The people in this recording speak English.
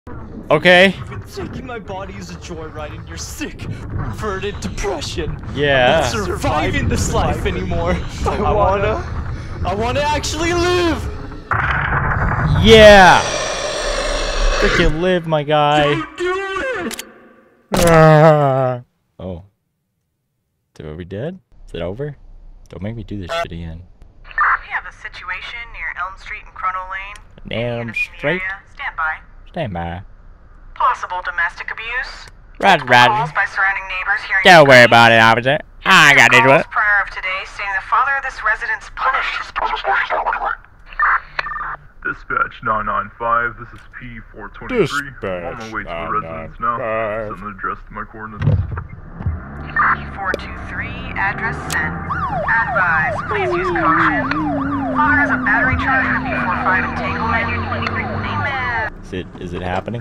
Okay. You've been taking my body as a joyride and you're sick, perverted depression. Yeah. I'm not surviving this life anymore. I wanna actually live! Yeah! Freaking live, my guy. Oh. So are we dead? Is it over? Don't make me do this shit again. We have a situation near Elm Street and Chrono Lane. Elm Street? Stand by. Stand by. Possible domestic abuse. Roger, Calls roger. by surrounding neighbors hearing. Don't worry about it, officer. I got into calls it. prior of today stating the father of this residence punished his Dispatch 995, this is P423. I'm on my way to the residence now. Send the address to my coordinates. P423, address sent. Advise, please use caution. Father has a battery charger P45 entanglement. Amen. Is it happening?